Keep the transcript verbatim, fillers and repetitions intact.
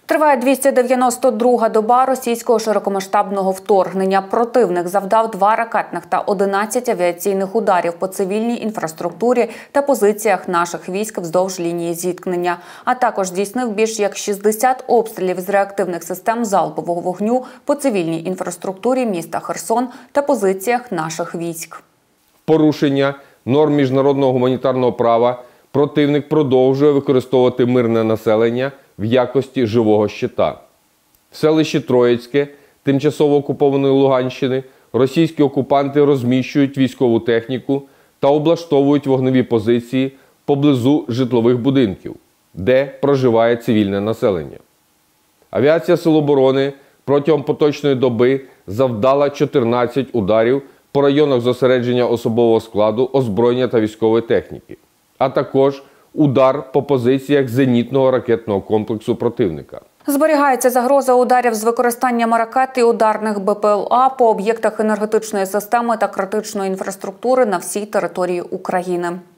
Триває двісті дев'яносто друга доба російського широкомасштабного вторгнення. Противник завдав два ракетних та одинадцять авіаційних ударів по цивільній інфраструктурі та позиціях наших військ вздовж лінії зіткнення. А також здійснив більш як шістдесят обстрілів з реактивних систем залпового вогню по цивільній інфраструктурі міста Херсон та позиціях наших військ. Порушення норм міжнародного гуманітарного права противник продовжує використовувати мирне населення в якості живого щита. В селищі Троїцьке, тимчасово окупованої Луганщини, російські окупанти розміщують військову техніку та облаштовують вогневі позиції поблизу житлових будинків, де проживає цивільне населення. Авіація Сил оборони протягом поточної доби завдала чотирнадцять ударів по районах зосередження особового складу, озброєння та військової техніки, а також удар по позиціях зенітного ракетного комплексу противника. Зберігається загроза ударів з використанням ракет і ударних Б П Л А по об'єктах енергетичної системи та критичної інфраструктури на всій території України.